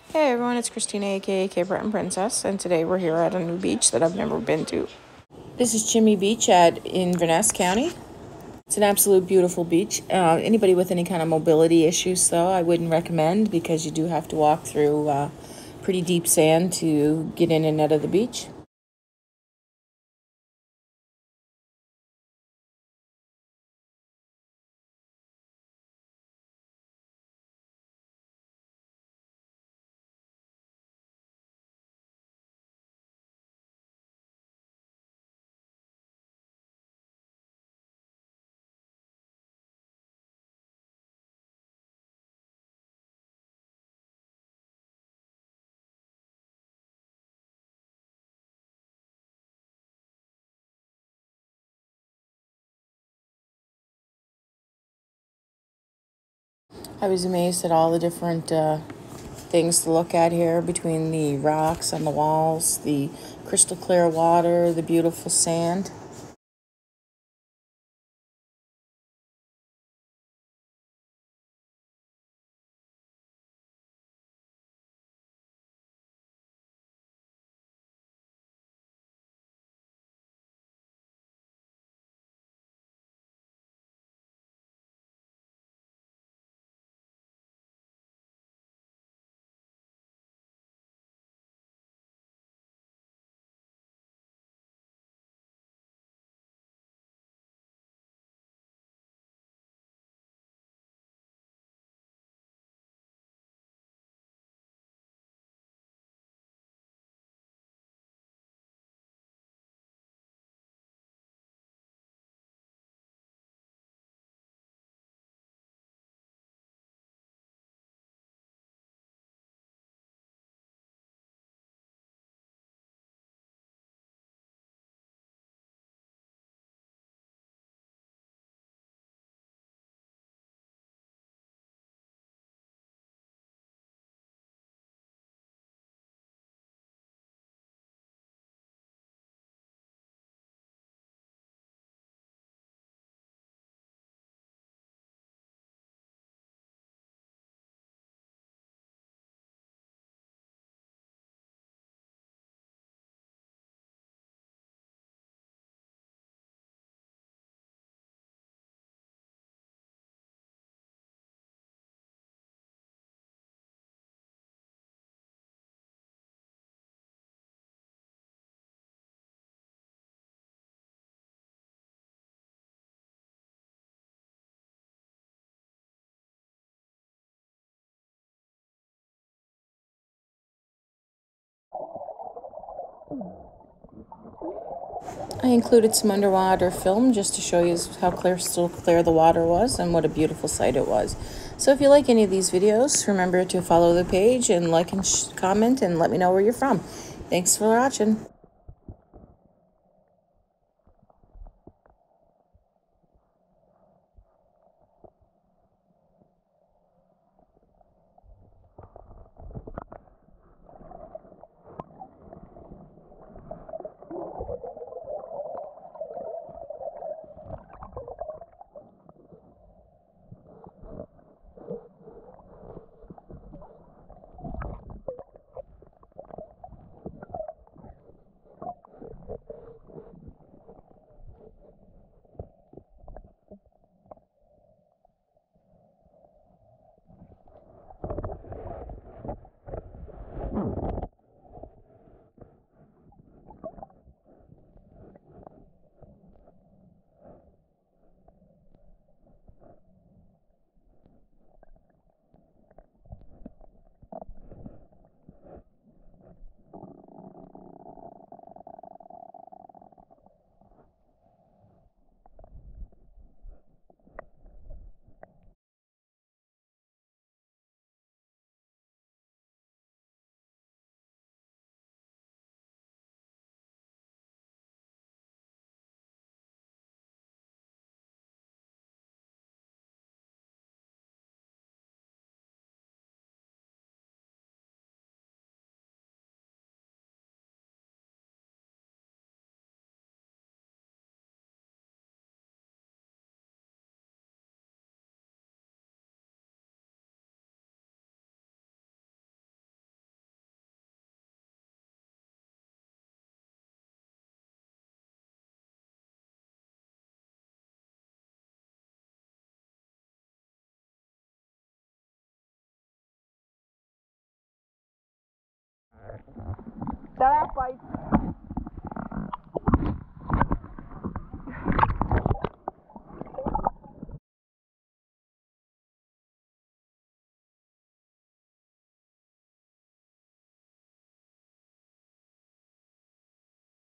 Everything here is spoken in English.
Hey everyone, it's Christina, aka Cape Breton Princess, and today we're here at a new beach that I've never been to. This is Chimney Beach in Inverness County. It's an absolute beautiful beach. Anybody with any kind of mobility issues, though, I wouldn't recommend because you do have to walk through pretty deep sand to get in and out of the beach. I was amazed at all the different things to look at here between the rocks on the walls, the crystal clear water, the beautiful sand. I included some underwater film just to show you how crystal clear the water was and what a beautiful sight it was. So if you like any of these videos, remember to follow the page and like and comment and let me know where you're from. Thanks for watching. Ta-da, bye.